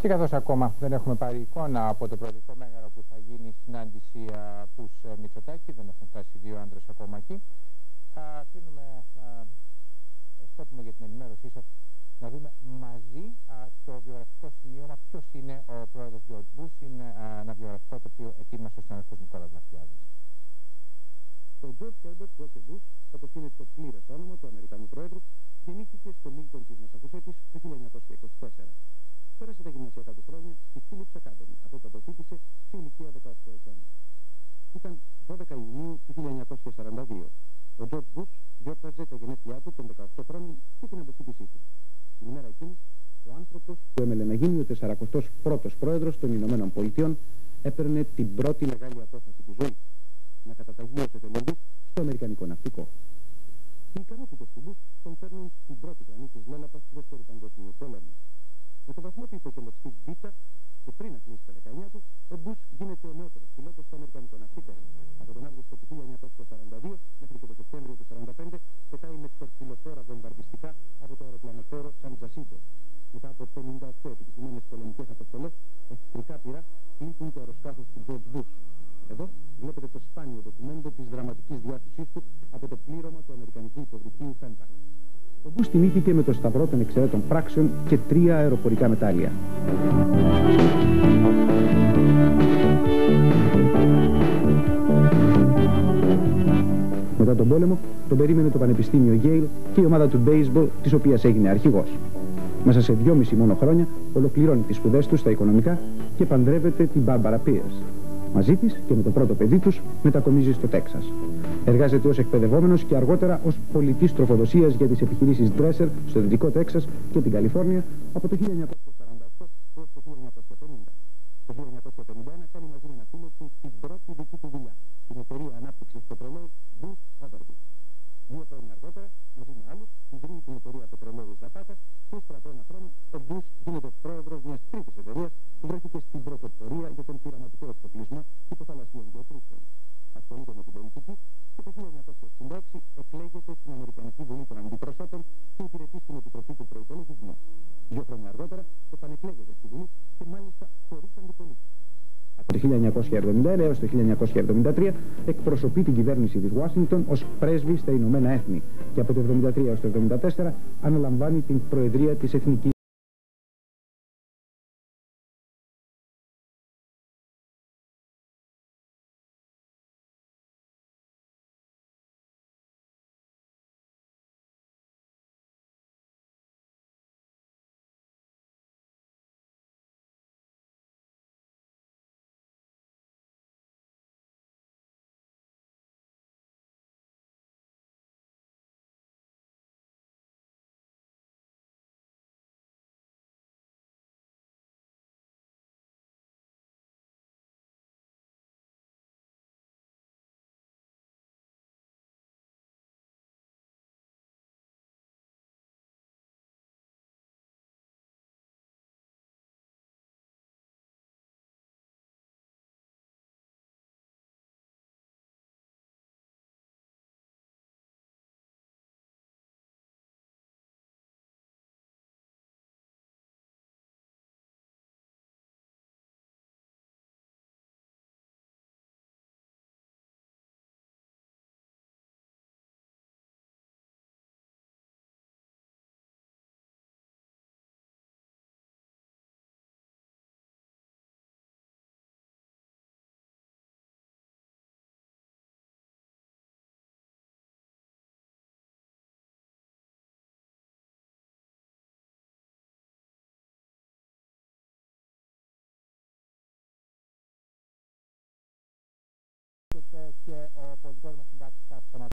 Και καθώς ακόμα δεν έχουμε πάρει εικόνα από το προεδρικό μέγαρο που θα γίνει η συνάντηση Πούς-Μητσοτάκη, δεν έχουν φτάσει δύο άντρες ακόμα εκεί, κρίνουμε σκόπιμο για την ενημέρωσή σας να δούμε μαζί το βιογραφικό σημείωμα ποιος είναι ο πρόεδρος George Bush. Είναι ένα βιογραφικό το οποίο ετοίμασε ο συνάδελφος Νικόλας Λαφιάδης. Ο George Herbert Walker Bush, όπως είναι το πλήρες όνομα του Αμερικανού Πρόεδρου, γεννήθηκε στο Μίλτον της Μασαχουσέτης το 1924. Πέρασε τα γυμνασιακά του χρόνια στη Phillips Academy, από που αποφοίτησε σε ηλικία 18 ετών. Ήταν 12 Ιουνίου του 1942. Ο George Bush γιόρταζε τα γενέθλιά του των 18 χρόνων και την αποφοίτησή του. Την ημέρα εκείνη, ο άνθρωπος που έμελε να γίνει ο 41ος πρόεδρος των Ηνωμένων Πολιτειών έπαιρνε την πρώτη μεγάλη απόφαση της ζωής του, να καταταγεί ως εθελοντής στο Αμερικανικό ναυτικό. Οι ικανότητες του Bush τον φέρνουν στην πρώτη γραμμή της λέλαπας του Δεύτερου Παγκοσμίου Πολέμου. Με το βαθμό του υποκελευστή Β και πριν να κλείσει τα 19 του, ο Bush γίνεται ο νεότερος πιλότος στο Αμερικανικό ναυτικό. Από τον Αύγουστο του 1942 μέχρι και το Σεπτέμβριο του 1945 πετάει με τορπιλοφόρα βομβαρδιστικά από το αεροπλανοφόρο Σαν Τζασίντο. Μετά από 58 επιτυχημένες πολεμικές αποστολές, εχθρικά πυρά πλήττουν το αεροσκάφος του George Bush. Εδώ βλέπετε το σπάνιο ντοκουμέντο της δραματικής διάσωσής του από το πλήρωμα του αμερικανικού υποβρυχίου Φέντακ. Ο Bush τιμήθηκε με το Σταυρό των Εξαιρέτων Πράξεων και 3 αεροπορικά μετάλλια. Μετά τον πόλεμο, τον περίμενε το Πανεπιστήμιο Yale και η ομάδα του baseball, της οποίας έγινε αρχηγός. Μέσα σε 2,5 μόνο χρόνια ολοκληρώνει τις σπουδές του στα οικονομικά και παντρεύεται την Μπάρμπαρα Πίερς. Μαζί της και με το πρώτο παιδί τους μετακομίζει στο Τέξας. Εργάζεται ως εκπαιδευόμενος και αργότερα ως πολιτής τροφοδοσίας για τις επιχειρήσεις Dresser στο Δυτικό Τέξας και την Καλιφόρνια από το 1948 έως το 1950. Το 1951 κάνει μαζί με ένα φίλο του την πρώτη δική του δουλειά, την εταιρεία ανάπτυξης πετρελαίου Bush Overby. 2 χρόνια αργότερα, μαζί με άλλους, ιδρύει την εταιρεία πετρελαίου Zapata και ύστερα από ένα χρόνο ο Bush γίνεται πρόεδρος μιας τρίτης εταιρείας που βρέθηκε στην πρωτοπορία για τον πειραματικό εξοπλισμό υποθαλασσίων γεωτρήσεων. Ασχολείται με την πολιτική και το 1966 εκλέγεται στην Αμερικανική Βουλή των Αντιπροσώπων και υπηρετεί στην Επιτροπή του Προϋπολογισμού. 2 χρόνια αργότερα επανεκλέγεται στη Βουλή και μάλιστα χωρίς αντιπολίτευση. Από το 1971 έως το 1973 εκπροσωπεί την κυβέρνηση της Ουάσιγκτον ως πρέσβη στα Ηνωμένα Έθνη και από το 1973 έως το 1974 αναλαμβάνει την Προεδρία της Εθνικής και ο πολιτικός μας συντάκτης